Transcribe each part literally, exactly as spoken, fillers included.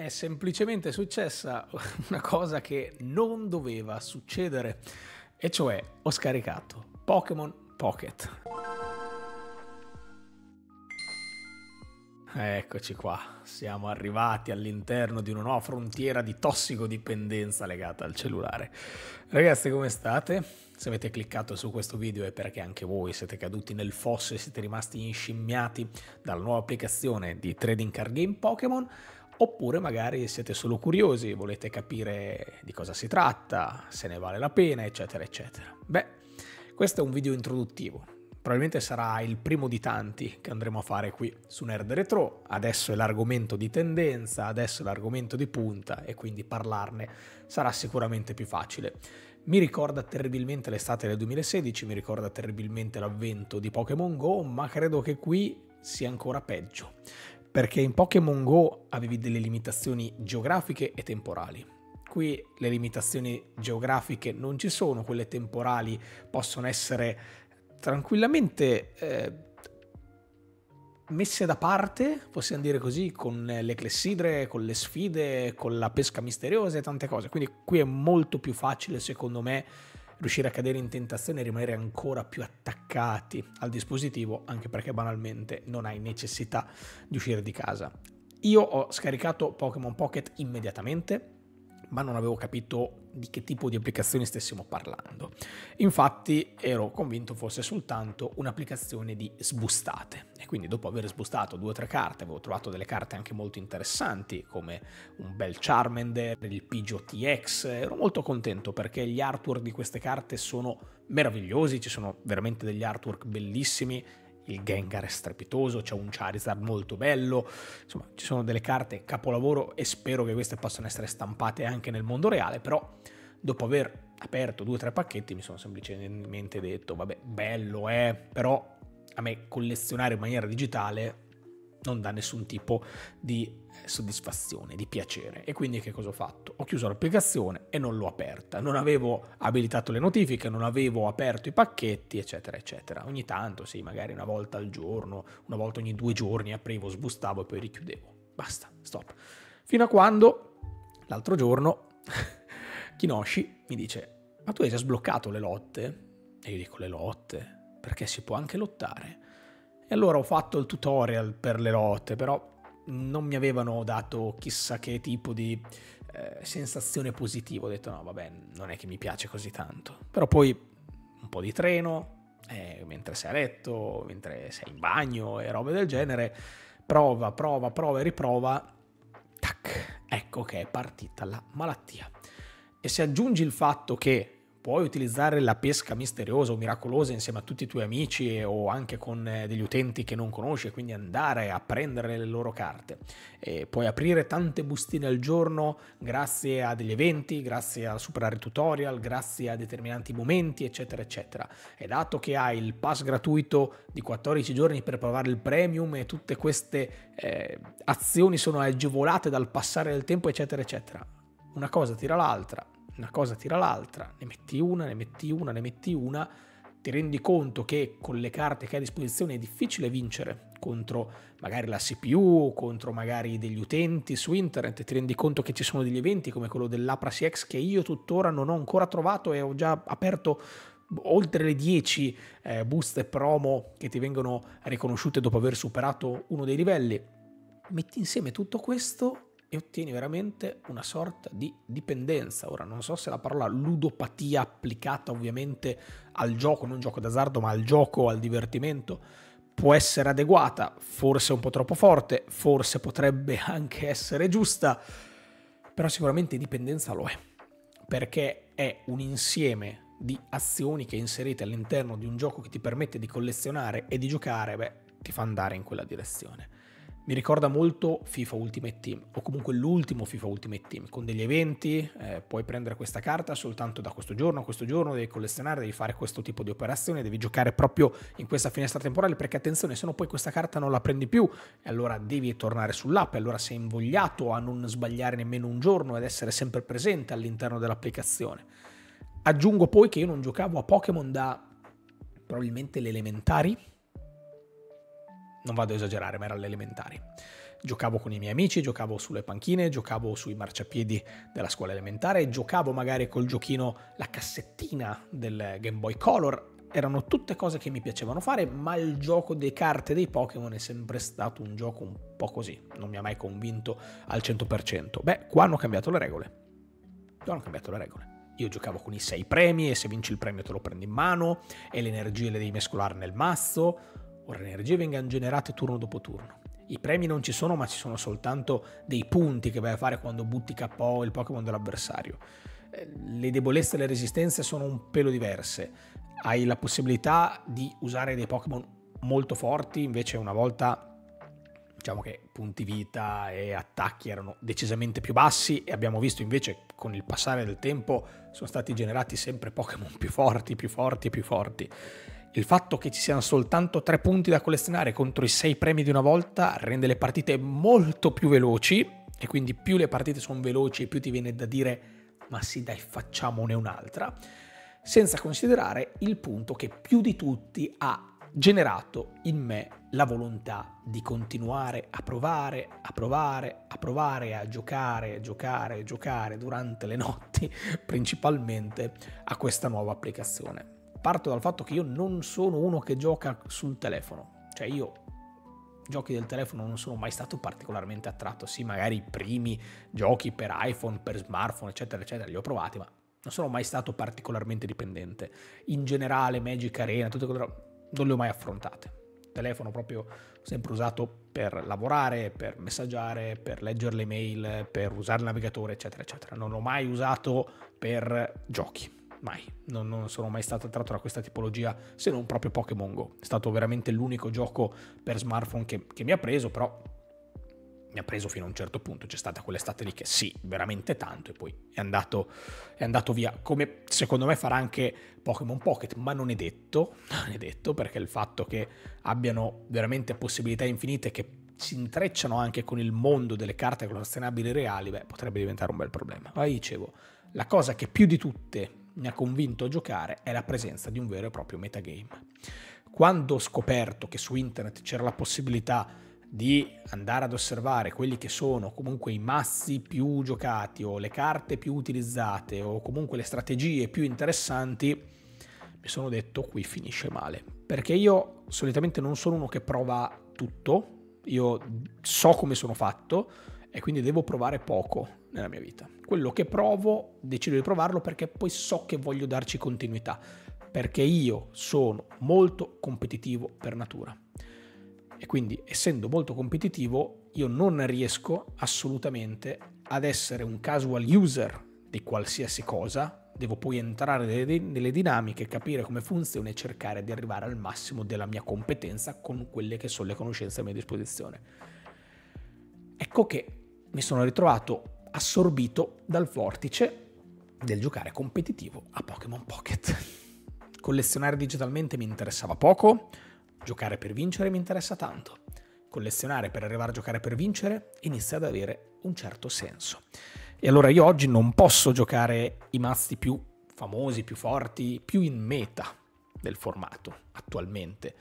è semplicemente successa una cosa che non doveva succedere, e cioè ho scaricato Pokémon Pocket. Eccoci qua, siamo arrivati all'interno di una nuova frontiera di tossicodipendenza legata al cellulare. Ragazzi, come state? Se avete cliccato su questo video è perché anche voi siete caduti nel fosso e siete rimasti inscimmiati dalla nuova applicazione di trading card game Pokémon, oppure magari siete solo curiosi, volete capire di cosa si tratta, se ne vale la pena, eccetera, eccetera. Beh, questo è un video introduttivo. Probabilmente sarà il primo di tanti che andremo a fare qui su Nerd Retro. Adesso è l'argomento di tendenza, adesso è l'argomento di punta e quindi parlarne sarà sicuramente più facile. Mi ricorda terribilmente l'estate del duemilasedici, mi ricorda terribilmente l'avvento di Pokémon Go, ma credo che qui sia ancora peggio, perché in Pokémon Go avevi delle limitazioni geografiche e temporali. Qui le limitazioni geografiche non ci sono, quelle temporali possono essere tranquillamente eh, messe da parte, possiamo dire così, con le clessidre, con le sfide, con la pesca misteriosa e tante cose. Quindi qui è molto più facile, secondo me, riuscire a cadere in tentazione e rimanere ancora più attaccati al dispositivo, anche perché banalmente non hai necessità di uscire di casa. Io ho scaricato Pokémon Pocket immediatamente, ma non avevo capito di che tipo di applicazioni stessimo parlando. Infatti ero convinto fosse soltanto un'applicazione di sbustate, e quindi dopo aver sbustato due o tre carte avevo trovato delle carte anche molto interessanti, come un bel Charmander, il Pidgeot T X. Ero molto contento perché gli artwork di queste carte sono meravigliosi, ci sono veramente degli artwork bellissimi. Il Gengar è strepitoso, c'è un Charizard molto bello, insomma ci sono delle carte capolavoro e spero che queste possano essere stampate anche nel mondo reale. Però dopo aver aperto due o tre pacchetti mi sono semplicemente detto vabbè, bello è, però a me collezionare in maniera digitale non dà nessun tipo di soddisfazione, di piacere, e quindi che cosa ho fatto? Ho chiuso l'applicazione e non l'ho aperta, non avevo abilitato le notifiche, non avevo aperto i pacchetti, eccetera eccetera. Ogni tanto sì, magari una volta al giorno, una volta ogni due giorni aprivo, sbustavo e poi richiudevo, basta, stop. Fino a quando l'altro giorno Kinoshi mi dice: ma tu hai già sbloccato le lotte? E io dico: le lotte? Perché si può anche lottare. E allora ho fatto il tutorial per le lotte, però non mi avevano dato chissà che tipo di eh, sensazione positiva. Ho detto no, vabbè, non è che mi piace così tanto. Però poi un po' di treno, eh, mentre sei a letto, mentre sei in bagno e robe del genere, prova, prova, prova e riprova, tac, ecco che è partita la malattia. E se aggiungi il fatto che puoi utilizzare la pesca misteriosa o miracolosa insieme a tutti i tuoi amici o anche con degli utenti che non conosci, e quindi andare a prendere le loro carte, e puoi aprire tante bustine al giorno grazie a degli eventi, grazie a superare tutorial, grazie a determinati momenti, eccetera eccetera. E dato che hai il pass gratuito di quattordici giorni per provare il premium e tutte queste eh, azioni sono agevolate dal passare del tempo, eccetera eccetera, una cosa tira l'altra, una cosa tira l'altra, ne metti una, ne metti una, ne metti una, ti rendi conto che con le carte che hai a disposizione è difficile vincere contro magari la C P U, contro magari degli utenti su internet, ti rendi conto che ci sono degli eventi come quello dell'Apra C X che io tuttora non ho ancora trovato e ho già aperto oltre le dieci eh, buste promo che ti vengono riconosciute dopo aver superato uno dei livelli. Metti insieme tutto questo e ottieni veramente una sorta di dipendenza. Ora non so se la parola ludopatia applicata ovviamente al gioco, non gioco d'azzardo ma al gioco, al divertimento, può essere adeguata, forse un po' troppo forte, forse potrebbe anche essere giusta, però sicuramente dipendenza lo è, perché è un insieme di azioni che inserite all'interno di un gioco che ti permette di collezionare e di giocare, beh, ti fa andare in quella direzione. Mi ricorda molto FIFA Ultimate Team, o comunque l'ultimo FIFA Ultimate Team, con degli eventi, eh, puoi prendere questa carta soltanto da questo giorno a questo giorno, devi collezionare, devi fare questo tipo di operazione, devi giocare proprio in questa finestra temporale, perché attenzione, se no poi questa carta non la prendi più, e allora devi tornare sull'app, e allora sei invogliato a non sbagliare nemmeno un giorno ed essere sempre presente all'interno dell'applicazione. Aggiungo poi che io non giocavo a Pokémon da probabilmente le elementari, non vado a esagerare, ma era alle elementari. giocavo con i miei amici, giocavo sulle panchine, giocavo sui marciapiedi della scuola elementare, giocavo magari col giochino, la cassettina del Game Boy Color. Erano tutte cose che mi piacevano fare, ma il gioco delle carte dei Pokémon è sempre stato un gioco un po' così, non mi ha mai convinto al cento per cento. Beh, qua hanno cambiato le regole. Qua hanno cambiato le regole. Io giocavo con i sei premi e se vinci il premio te lo prendi in mano e le energie le devi mescolare nel mazzo. Ora le energie vengono generate turno dopo turno. I premi non ci sono, ma ci sono soltanto dei punti che vai a fare quando butti K O il Pokémon dell'avversario. Le debolezze e le resistenze sono un pelo diverse. Hai la possibilità di usare dei Pokémon molto forti, invece una volta diciamo che punti vita e attacchi erano decisamente più bassi e abbiamo visto invece con il passare del tempo sono stati generati sempre Pokémon più forti, più forti e più forti. Il fatto che ci siano soltanto tre punti da collezionare contro i sei premi di una volta rende le partite molto più veloci e quindi più le partite sono veloci e più ti viene da dire ma sì dai facciamone un'altra, senza considerare il punto che più di tutti ha generato in me la volontà di continuare a provare, a provare, a provare, a giocare, a giocare, a giocare durante le notti principalmente a questa nuova applicazione. Parto dal fatto che io non sono uno che gioca sul telefono, cioè io giochi del telefono non sono mai stato particolarmente attratto, sì magari i primi giochi per iPhone, per smartphone eccetera eccetera li ho provati, ma non sono mai stato particolarmente dipendente. In generale Magic Arena, tutte quelle robe, non le ho mai affrontate. Il telefono proprio ho sempre usato per lavorare, per messaggiare, per leggere le mail, per usare il navigatore eccetera eccetera. Non l'ho mai usato per giochi. Mai, non, non sono mai stato attratto da questa tipologia se non proprio Pokémon Go. È stato veramente l'unico gioco per smartphone che, che mi ha preso, però mi ha preso fino a un certo punto. C'è stata quell'estate lì che sì, veramente tanto e poi è andato, è andato via, come secondo me farà anche Pokémon Pocket, ma non è detto, non è detto perché il fatto che abbiano veramente possibilità infinite che si intrecciano anche con il mondo delle carte collezionabili reali, beh, potrebbe diventare un bel problema. Ma dicevo, la cosa che più di tutte mi ha convinto a giocare è la presenza di un vero e proprio metagame. Quando ho scoperto che su internet c'era la possibilità di andare ad osservare quelli che sono comunque i mazzi più giocati o le carte più utilizzate o comunque le strategie più interessanti, mi sono detto qui finisce male, perché io solitamente non sono uno che prova tutto, io so come sono fatto e quindi devo provare poco nella mia vita. Quello che provo, decido di provarlo perché poi so che voglio darci continuità, perché io sono molto competitivo per natura. E quindi, essendo molto competitivo, io non riesco assolutamente ad essere un casual user di qualsiasi cosa. Devo poi entrare nelle dinamiche, capire come funziona e cercare di arrivare al massimo della mia competenza con quelle che sono le conoscenze a mia disposizione. Ecco che mi sono ritrovato assorbito dal vortice del giocare competitivo a Pokémon Pocket. Collezionare digitalmente mi interessava poco, giocare per vincere mi interessa tanto. Collezionare per arrivare a giocare per vincere inizia ad avere un certo senso. E allora io oggi non posso giocare i mazzi più famosi, più forti, più in meta del formato attualmente.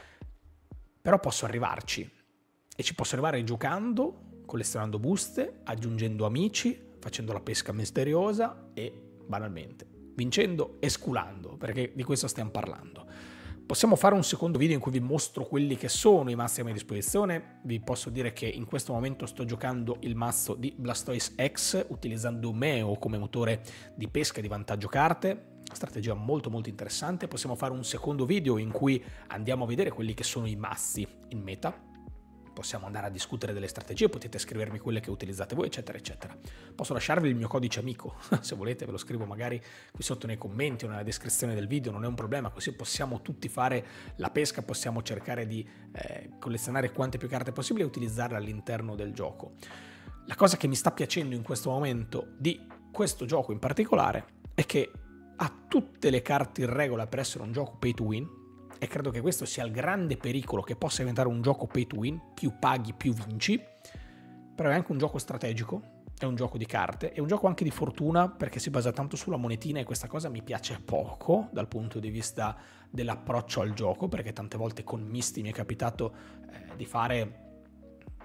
Però posso arrivarci e ci posso arrivare giocando, collezionando buste, aggiungendo amici, facendo la pesca misteriosa e banalmente vincendo e sculando, perché di questo stiamo parlando. Possiamo fare un secondo video in cui vi mostro quelli che sono i mazzi a mia disposizione. Vi posso dire che in questo momento sto giocando il mazzo di Blastoise X utilizzando Meo come motore di pesca di vantaggio carte. Strategia molto molto interessante. Possiamo fare un secondo video in cui andiamo a vedere quelli che sono i mazzi in meta. Possiamo andare a discutere delle strategie, potete scrivermi quelle che utilizzate voi, eccetera, eccetera. Posso lasciarvi il mio codice amico, se volete ve lo scrivo magari qui sotto nei commenti o nella descrizione del video, non è un problema, così possiamo tutti fare la pesca, possiamo cercare di eh, collezionare quante più carte possibili e utilizzarle all'interno del gioco. La cosa che mi sta piacendo in questo momento di questo gioco in particolare è che ha tutte le carte in regola per essere un gioco pay to win, e credo che questo sia il grande pericolo che possa diventare un gioco pay to win, più paghi più vinci, però è anche un gioco strategico, è un gioco di carte, è un gioco anche di fortuna perché si basa tanto sulla monetina e questa cosa mi piace poco dal punto di vista dell'approccio al gioco, perché tante volte con Misty mi è capitato eh, di fare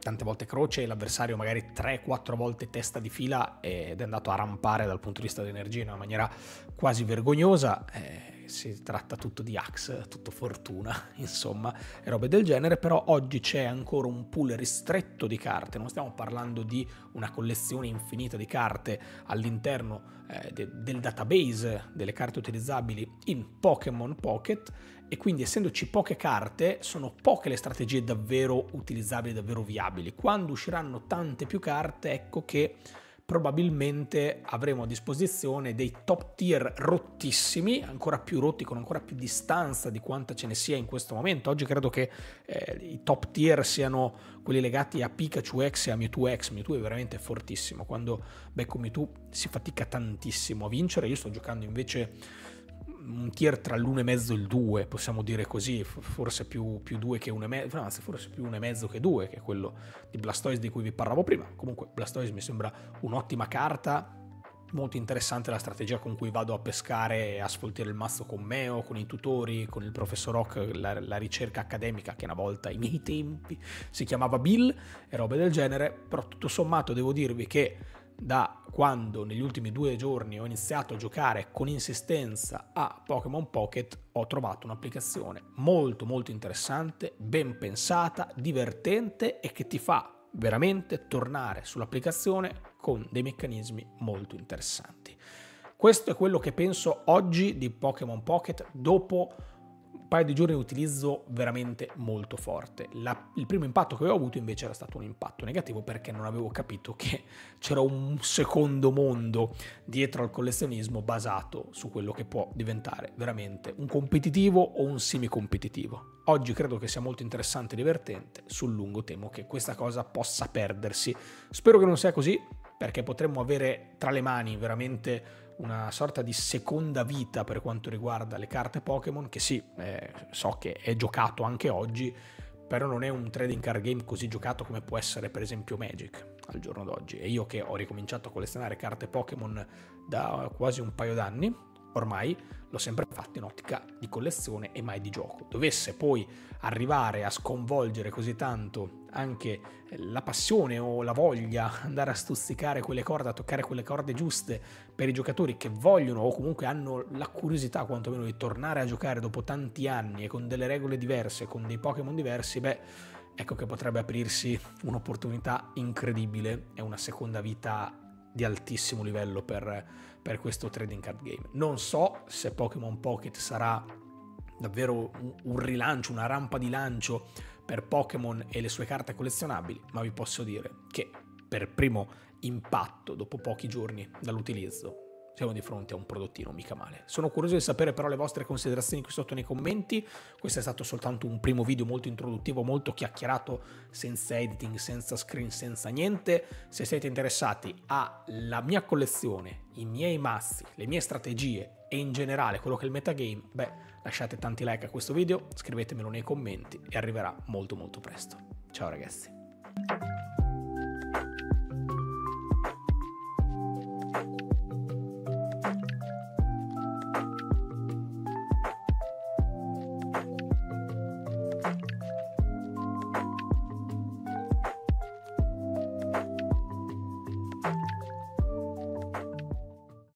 tante volte croce e l'avversario magari tre quattro volte testa di fila ed è andato a rampare dal punto di vista dell'energia in una maniera quasi vergognosa. Eh, si tratta tutto di axe, tutto fortuna, insomma, e robe del genere. Però oggi c'è ancora un pool ristretto di carte, non stiamo parlando di una collezione infinita di carte all'interno eh, de- del database delle carte utilizzabili in Pokémon Pocket, e quindi essendoci poche carte sono poche le strategie davvero utilizzabili, davvero viabili. Quando usciranno tante più carte, ecco che probabilmente avremo a disposizione dei top tier rottissimi, ancora più rotti, con ancora più distanza di quanta ce ne sia in questo momento. Oggi credo che eh, i top tier siano quelli legati a Pikachu X e a Mewtwo X. Mewtwo è veramente fortissimo, quando becco Mewtwo si fatica tantissimo a vincere. Io sto giocando invece un tier tra l'uno e mezzo e il due, possiamo dire così, forse più, più due che uno e mezzo, no, anzi forse più uno e mezzo che due, che è quello di Blastoise di cui vi parlavo prima. Comunque Blastoise mi sembra un'ottima carta, molto interessante la strategia con cui vado a pescare e a sfoltire il mazzo con Meo, con i tutori, con il professor Oak, la, la ricerca accademica che una volta ai miei tempi si chiamava Bill e robe del genere. Però tutto sommato devo dirvi che da quando negli ultimi due giorni ho iniziato a giocare con insistenza a Pokémon Pocket, ho trovato un'applicazione molto molto interessante, ben pensata, divertente e che ti fa veramente tornare sull'applicazione con dei meccanismi molto interessanti. Questo è quello che penso oggi di Pokémon Pocket dopo un paio di giorni di utilizzo veramente molto forte. La, il primo impatto che avevo avuto invece era stato un impatto negativo, perché non avevo capito che c'era un secondo mondo dietro al collezionismo basato su quello che può diventare veramente un competitivo o un semi-competitivo. Oggi credo che sia molto interessante e divertente, sul lungo temo che questa cosa possa perdersi. Spero che non sia così, perché potremmo avere tra le mani veramente una sorta di seconda vita per quanto riguarda le carte Pokémon, che sì, eh, so che è giocato anche oggi, però non è un trading card game così giocato come può essere per esempio Magic al giorno d'oggi. E io che ho ricominciato a collezionare carte Pokémon da quasi un paio d'anni, ormai l'ho sempre fatto in ottica di collezione e mai di gioco. Dovesse poi arrivare a sconvolgere così tanto anche la passione o la voglia, andare a stuzzicare quelle corde, a toccare quelle corde giuste per i giocatori che vogliono o comunque hanno la curiosità quantomeno di tornare a giocare dopo tanti anni e con delle regole diverse, con dei Pokémon diversi, beh, ecco che potrebbe aprirsi un'opportunità incredibile e una seconda vita di altissimo livello per, per questo trading card game. Non so se Pokémon Pocket sarà davvero un, un rilancio, una rampa di lancio per Pokémon e le sue carte collezionabili, ma vi posso dire che per primo impatto, dopo pochi giorni dall'utilizzo, siamo di fronte a un prodottino mica male. Sono curioso di sapere però le vostre considerazioni qui sotto nei commenti. Questo è stato soltanto un primo video molto introduttivo, molto chiacchierato, senza editing, senza screen, senza niente. Se siete interessati alla mia collezione, i miei mazzi, le mie strategie e in generale quello che è il metagame, beh, lasciate tanti like a questo video, scrivetemelo nei commenti e arriverà molto molto presto. Ciao ragazzi.